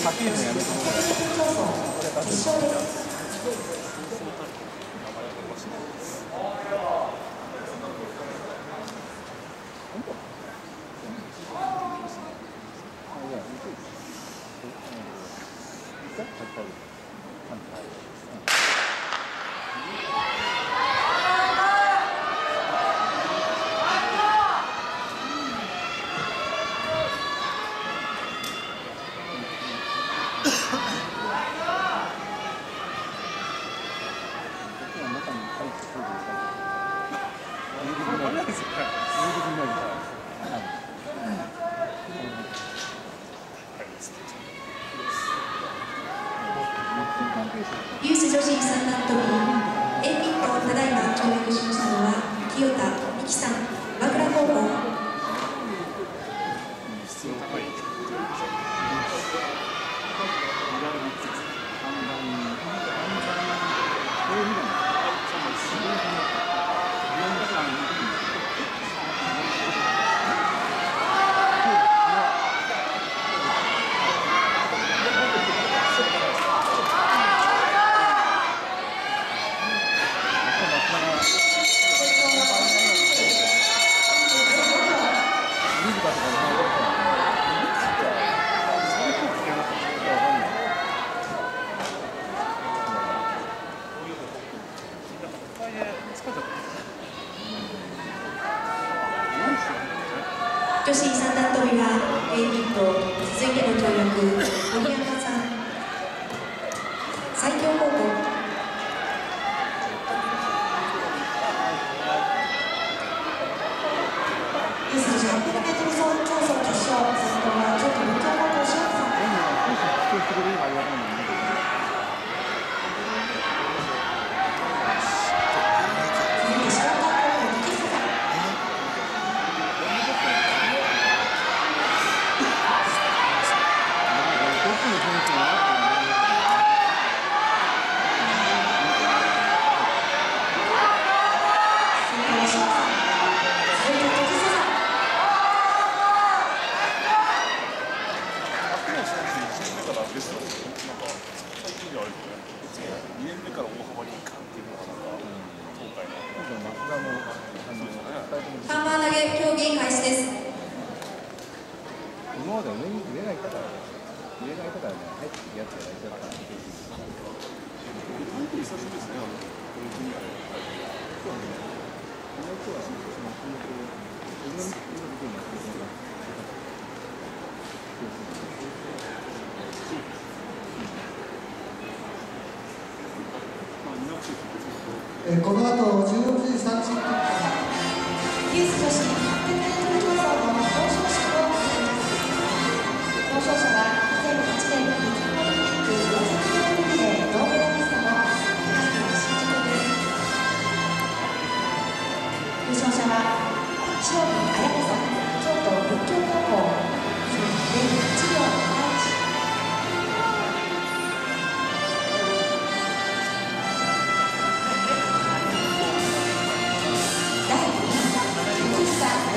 ユース女子三段跳び演技とただいま跳躍しましたのは清田美希さん、和倉高校。女子三段跳びは演技と続いての跳躍、森山さん、西京高校。ユース女子100m競争決勝、先頭は京都文京高校塩見さん。ハンマー投げ競技開始です。 今まで上がいたからね、入ってくるやつがいたから。久しぶりですね、このジュニアで。 この後16時30分ユース女子800m競争の表彰式を行います。表彰者は2008年北京オリンピック400mリレー銅メダリストの高橋真嗣です。優勝者は塩見綾子さん、京都文京高校、0.1秒71。第2位、福下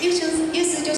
ユース女子